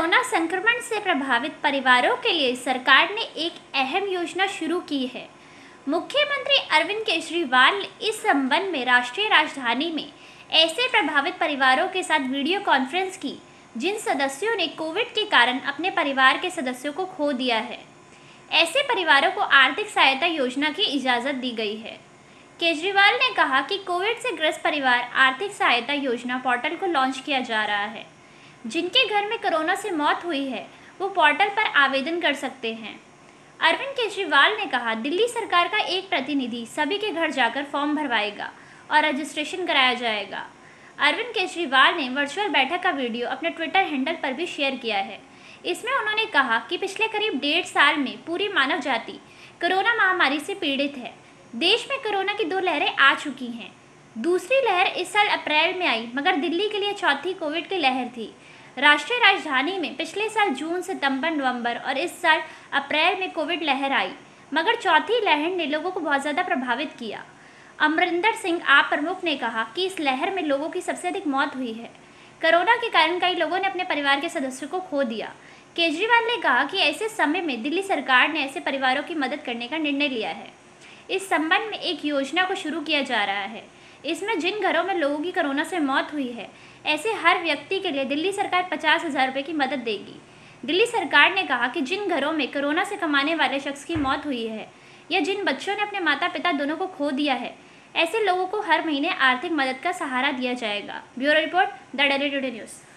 Corona संक्रमण से प्रभावित परिवारों के लिए सरकार ने एक अहम योजना शुरू की है। मुख्यमंत्री अरविंद केजरीवाल ने इस संबंध में राष्ट्रीय राजधानी में ऐसे प्रभावित परिवारों के साथ वीडियो कॉन्फ्रेंस की जिन सदस्यों ने कोविड के कारण अपने परिवार के सदस्यों को खो दिया है। ऐसे परिवारों को आर्थिक सहायता योजना की इजाज़त दी गई है। केजरीवाल ने कहा कि कोविड से ग्रस्त परिवार आर्थिक सहायता योजना पोर्टल को लॉन्च किया जा रहा है। जिनके घर में कोरोना से मौत हुई है वो पोर्टल पर आवेदन कर सकते हैं। अरविंद केजरीवाल ने कहा, दिल्ली सरकार का एक प्रतिनिधि सभी के घर जाकर फॉर्म भरवाएगा और रजिस्ट्रेशन कराया जाएगा। अरविंद केजरीवाल ने वर्चुअल बैठक का वीडियो अपने ट्विटर हैंडल पर भी शेयर किया है। इसमें उन्होंने कहा कि पिछले करीब 1.5 साल में पूरी मानव जाति कोरोना महामारी से पीड़ित है। देश में कोरोना की 2 लहरें आ चुकी हैं। दूसरी लहर इस साल अप्रैल में आई, मगर दिल्ली के लिए चौथी कोविड की लहर थी। राष्ट्रीय राजधानी में पिछले साल जून, सितंबर, नवंबर और इस साल अप्रैल में कोविड लहर आई, मगर चौथी लहर ने लोगों को बहुत ज़्यादा प्रभावित किया। अमरिंदर सिंह आप प्रमुख ने कहा कि इस लहर में लोगों की सबसे अधिक मौत हुई है। कोरोना के कारण कई लोगों ने अपने परिवार के सदस्यों को खो दिया। केजरीवाल ने कहा कि ऐसे समय में दिल्ली सरकार ने ऐसे परिवारों की मदद करने का निर्णय लिया है। इस संबंध में एक योजना को शुरू किया जा रहा है। इसमें जिन घरों में लोगों की कोरोना से मौत हुई है, ऐसे हर व्यक्ति के लिए दिल्ली सरकार 50,000 रुपये की मदद देगी। दिल्ली सरकार ने कहा कि जिन घरों में कोरोना से कमाने वाले शख्स की मौत हुई है या जिन बच्चों ने अपने माता पिता दोनों को खो दिया है, ऐसे लोगों को हर महीने आर्थिक मदद का सहारा दिया जाएगा। Bureau report, the daily today news.